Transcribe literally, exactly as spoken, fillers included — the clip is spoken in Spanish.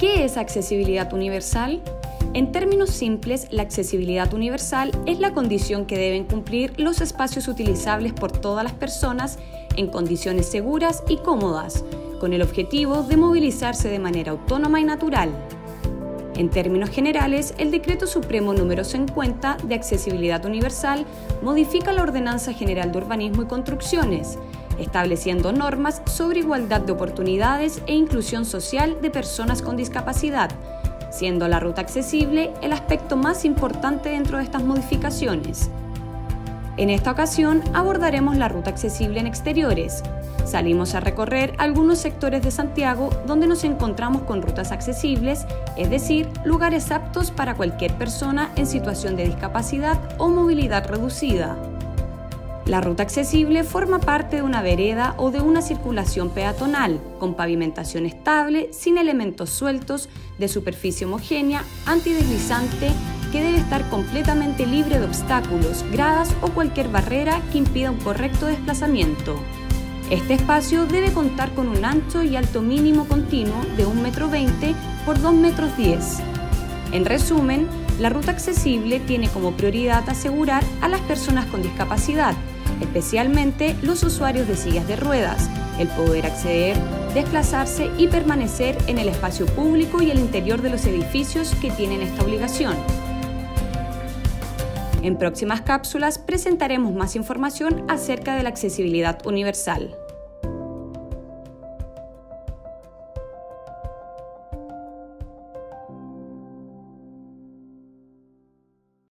¿Qué es accesibilidad universal? En términos simples, la accesibilidad universal es la condición que deben cumplir los espacios utilizables por todas las personas en condiciones seguras y cómodas, con el objetivo de movilizarse de manera autónoma y natural. En términos generales, el Decreto Supremo número cincuenta de Accesibilidad Universal modifica la Ordenanza General de Urbanismo y Construcciones, estableciendo normas sobre igualdad de oportunidades e inclusión social de personas con discapacidad, siendo la ruta accesible el aspecto más importante dentro de estas modificaciones. En esta ocasión abordaremos la ruta accesible en exteriores. Salimos a recorrer algunos sectores de Santiago donde nos encontramos con rutas accesibles, es decir, lugares aptos para cualquier persona en situación de discapacidad o movilidad reducida. La ruta accesible forma parte de una vereda o de una circulación peatonal, con pavimentación estable, sin elementos sueltos, de superficie homogénea, antideslizante, que debe estar completamente libre de obstáculos, gradas o cualquier barrera que impida un correcto desplazamiento. Este espacio debe contar con un ancho y alto mínimo continuo de un metro veinte por dos metros diez. En resumen, la ruta accesible tiene como prioridad asegurar a las personas con discapacidad, especialmente los usuarios de sillas de ruedas, el poder acceder, desplazarse y permanecer en el espacio público y el interior de los edificios que tienen esta obligación. En próximas cápsulas presentaremos más información acerca de la accesibilidad universal.